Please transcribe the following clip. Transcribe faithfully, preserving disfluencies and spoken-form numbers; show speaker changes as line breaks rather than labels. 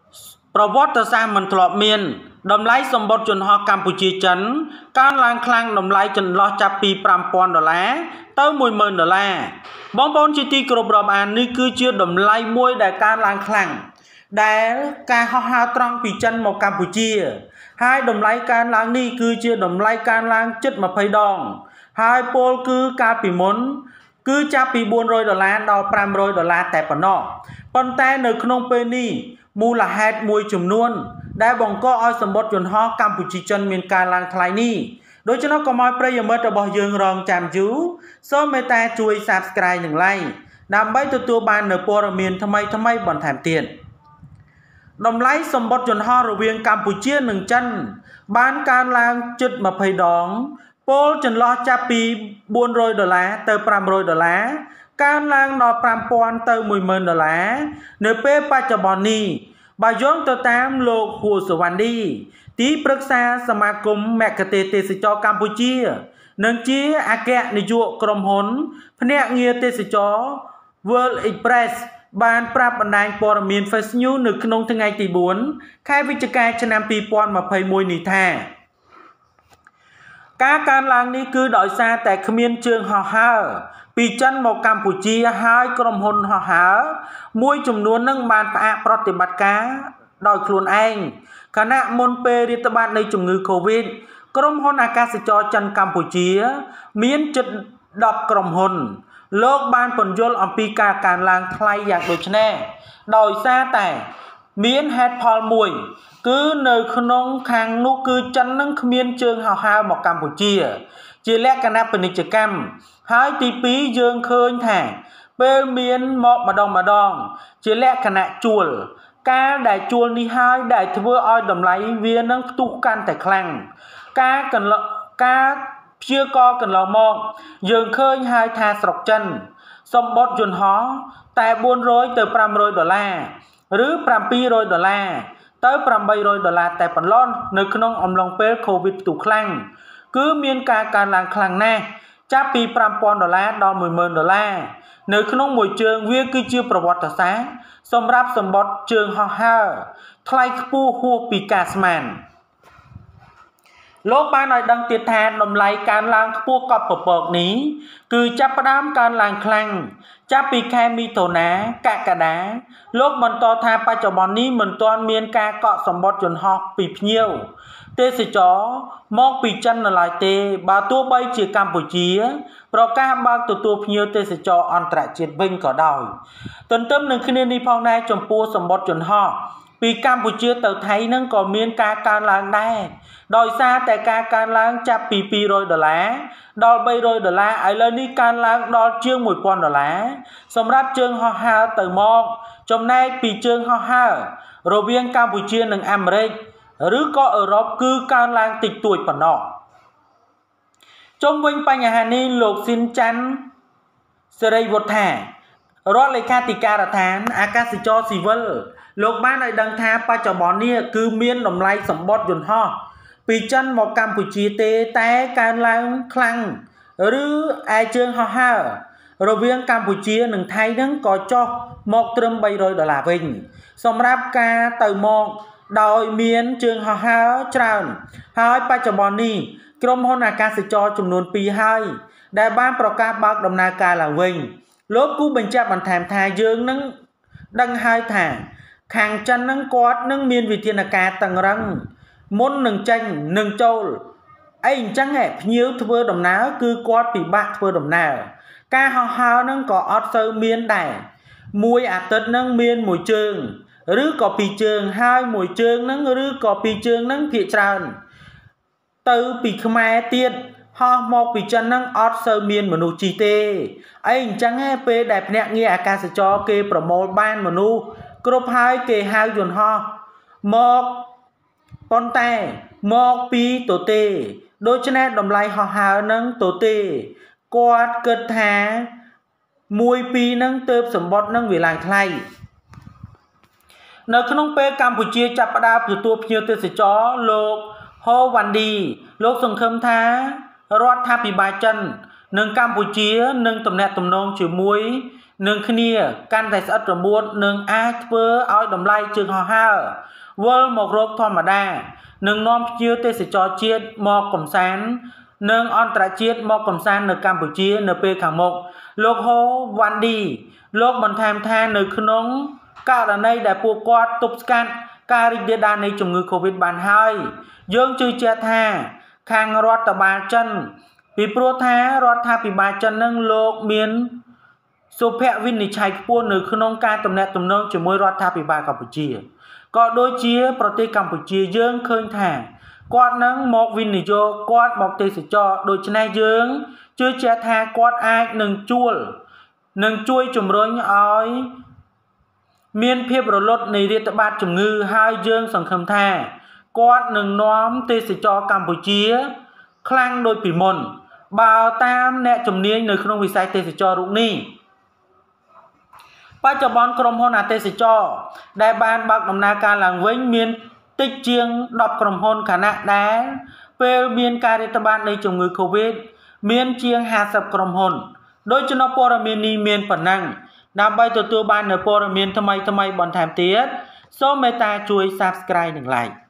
ប្រវត្តិសាស្ត្រមិនធ្លាប់មានតម្លៃសម្បត្តិយន្តហោះកម្ពុជាចិនកើនឡើងខ្លាំងតម្លៃចន្លោះចាប់ពីប្រាំពាន់ដុល្លារទៅមួយម៉ឺនដុល្លារបងប្អូនជាទីគោរពរាប់អាននេះគឺជាតម្លៃមួយដែលកើនឡើងខ្លាំងដែលការហោះហើរត្រង់ពីចិនមកកម្ពុជាហើយតម្លៃកើនឡើងនេះគឺជាតម្លៃកើនឡើងជិតម្ភៃដងហើយពលគឺកាលពីមុនគឺចាប់ពីបួនរយដុល្លារដល់ប្រាំរយដុល្លារតែប៉ុណ្ណោះប៉ុន្តែនៅក្នុងពេលនេះមូលហេតុមួយចំនួនដែលបង្កឲ្យសម្បត្តិយន្តហោះកម្ពុជាចិនមានការឡើងថ្លៃនេះដូច្នោះកុំឲ្យប្រិយមិត្តរបស់យើងរងចាំយូរសូមមេត្តាជួយ Subscribe និង Like ដើម្បីទទួលបាននូវព័ត៌មានថ្មីថ្មីបន្ថែមទៀតតម្លៃសម្បត្តិយន្តហោះរវាងកម្ពុជានិងចិនបានកើនឡើងជិតម្ភៃដងពលចន្លោះចាប់ពីបួនរយដុល្លារទៅប្រាំរយដុល្លារកើនឡើងដល់ប្រាំពាន់ទៅមួយម៉ឺនដុល្លារនៅពេលបច្ចុប្បន្ននេះបើយោងទៅតាមលោកហួរសវណ្ណីទីប្រឹក្សាសមាគមមគ្គុទ្ទេសក៍ទេសចរកម្ពុជានិងជាអគ្គនាយកក្រុមហ៊ុនភ្នាក់ងារទេសចរ World Express បានប្រាប់បណ្ដាញព័ត៌មាន Fast News នៅក្នុងថ្ងៃទីបួនខែវិច្ឆិកាឆ្នាំពីរពាន់ម្ភៃមួយនេះថាការកើនឡើងនេះគឺដោយសារតែគ្មានជើងហោះហើរពីចិនមកកម្ពុជាហើយក្រុមហ៊ុនហោះហើរមួយចំនួននឹងបានផ្អាកប្រតិបត្តិការដោយខ្លួនឯងខណៈមុនពេលរាតត្បាតនៃជំងឺ Covid ក្រុមហ៊ុនអាកាសចរចិនកម្ពុជាមានជិតដប់ក្រុមហ៊ុនលោកបានពន្យល់អំពីការកើនឡើងថ្លៃយ៉ាងដូចនេះដោយសារតែមានហេតុផលមួយគឺនៅក្នុងខាងនោះគឺចិននឹងគ្មានជើងហោះហើរមកកម្ពុជាជាលក្ខណៈពាណិជ្ជកម្មហើយទីពីរយើងឃើញថាពេលមានមកម្ដងម្ដងជាលក្ខណៈជួលការដែលជួលនេះហើយដែលធ្វើឲ្យតម្លៃវានឹងផ្ទុះកាន់តែខ្លាំងការកន្លការព្យាករកន្លងមកយើងឃើញហើយថាស្រុកចិនសម្បត្តិយន្តហោះតែបួនរយទៅប្រាំរយដុល្លារឬប្រាំពីររយដុល្លារទៅប្រាំបីរយដុល្លារតែប៉ុណ្ណោះនៅក្នុងអំឡុងពេល Covid ផ្ទុះខ្លាំងគឺមានការកើនឡើងខ្លាំងណាស់ចាប់ពីប្រាំពាន់ដុល្លារដល់មួយម៉ឺនដុល្លារនៅក្នុងមួយជើងវាគឺជាប្រវត្តិសាស្ត្រសម្រាប់សម្បត្តិជើងហោះហើរថ្លៃខ្ពស់ហួសពីការស្មានលោកបានឲ្យដឹងទៀតថាតម្លៃកើនឡើងខ្ពស់កប់ពពកនេះគឺចាប់ផ្ដើមកើនឡើងខ្លាំងចាប់ពីខែមិថុនាកក្កដាលោកបន្តថាបច្ចុប្បន្ននេះមិនទាន់មានការកក់សម្បត្តិយន្តហោះពីភ្ញៀវទេសចរមកពីចិននៅឡើយទេបើទោះបីជាកម្ពុជាប្រកាសបើកទទួលភ្ញៀវទេសចរអន្តរជាតិវិញក៏ដោយទន្ទឹមនឹងគ្នានេះផងដែរចំពោះសម្បត្តិយន្តហោះពីកម្ពុជាទៅថៃនឹងក៏មានការកើនឡើងដែរដោយសារតែការកើនឡើងចាប់ពីពីររយដុល្លារដល់បីរយដុល្លារឥឡូវនេះកើនឡើងដល់ជាងមួយពាន់ដុល្លារសម្រាប់ជើងហោះហើរទៅមកចំណែកពីជើងហោះហើររវាងកម្ពុជានិងអាមេរិកឬក៏អឺរ៉ុបគឺកើនឡើងតិចតួចប៉ុណ្ណោះជុំវិញបញ្ហានេះលោកស៊ីនច័ន្ទសេរីវុធារដ្ឋលេខាធិការដ្ឋានអាកាសចរស៊ីវិលលោកបានឲ្យដឹងថាបច្ចុប្បន្ននេះគឺមានតម្លៃសម្បត្តិយន្តហោះពីចិនមកកម្ពុជាទេតែកើនឡើងខ្លាំងឬឯជើងហោះហើររវាងកម្ពុជានិងថៃនឹងក៏ចុះមកត្រឹមបីរយដុល្លារវិញសម្រាប់ការទៅមកដោយមានជើងហោះហើរច្រើនហើយបច្ចុប្បន្ននេះក្រុមហ៊ុនអាកាសចរចំនួនពីរហើយដែលបានប្រកាសបើកដំណើរការឡើងវិញលោកគូបញ្ជាក់បន្ថែមថាយើងនឹងដឹងហើយថាខាងចិននឹងគាត់នឹងមានវិធានការតឹងរ៉ឹងមុននឹងចេញនឹងចូលអីអញ្ចឹងហ៎ភ្ញៀវធ្វើដំណើរគឺគាត់ពិបាកធ្វើដំណើរការហោះហើរនឹងក៏អត់សូវមានដែរមួយអាទិត្យនឹងមានមួយជើងឬក៏ពីរជើងហើយមួយជើងនឹងឬក៏ពីរជើងនឹងភាគច្រើនទៅពីខ្មែរទៀតហោះមកពីចិននឹងអត់សូវមានមនុស្សជិះទេអីអញ្ចឹងហ៎ពេលដែលភ្នាក់ងារអាកាសចរគេប្រមូលបានមនុស្សគ្រប់ហើយគេហៅយន្តហោះមកប៉ុន្តែមកពីទទេដូច្នេះតម្លៃហោះហើរនឹងទទេគាត់គិតថាមួយពីរនឹងទើបសម្បត្តិនឹងវាឡើងថ្លៃនៅក្នុងពេលកម្ពុជាចាប់ផ្ដើមទទួលភ្ញៀវទេសចរលោកហូវ៉ាន់ឌីលោកសង្ឃឹមថារដ្ឋាភិបាលចិននិងកម្ពុជានឹងទំនាក់ទំនងជាមួយនឹងគ្នាកាន់តែស្អិតរមួតនឹងអាចធ្វើឲ្យតម្លៃជើងហោះហើរវិលមករកធម្មតានឹងនាំភ្ញៀវទេសចរជាតិមកកំសាន្តនិងអន្តរជាតិមកកំសាន្តនៅកម្ពុជានៅពេលខាងមុខលោកហូវ៉ាន់ឌីលោកបន្ថែមថានៅក្នុងករណីដែលពួកគាត់ទប់ស្កាត់ការរីករាលដាលនៃជំងឺ Covid បានហើយយើងជឿជាក់ថាខាងរដ្ឋបាលចិនពីព្រោះថារដ្ឋាភិបាលចិននឹងលោកមានសុភវិនិច្ឆ័យខ្ពស់នៅក្នុងការទំនាក់ទំនងជាមួយរដ្ឋាភិបាលកម្ពុជាក៏ដូចជាប្រទេសកម្ពុជាយើងឃើញថាគាត់នឹងមកវិនិយោគគាត់មកទេសចរដូច្នេះយើងជឿជាក់ថាគាត់អាចនឹងជួលនឹងជួយជំរុញឲ្យមានភាពរលត់នៃរាតត្បាតជំងឺហើយយើងសង្ឃឹមថាគាត់នឹងនាំទេសចរកម្ពុជាខ្លាំងដូចពីមុនបើតាមអ្នកជំនាញនៅក្នុងវិស័យទេសចររូបនេះបច្ចុប្បន្នក្រុមហ៊ុនអទេសចរដែលបានបើកដំណើរការឡើងវិញមានតិចជាងដប់ក្រុមហ៊ុនខណៈដែលពេលមានការរាតត្បាតនៃជំងឺ Covid មានជាងห้าสิบក្រុមហ៊ុនដោយចំណុចព័ត៌មាននេះមានប៉ុណ្ណឹងដើម្បីទទួលបាននូវព័ត៌មានថ្មីៗបន្ថែមទៀតសូមមេត្តាជួយ Subscribe និង Like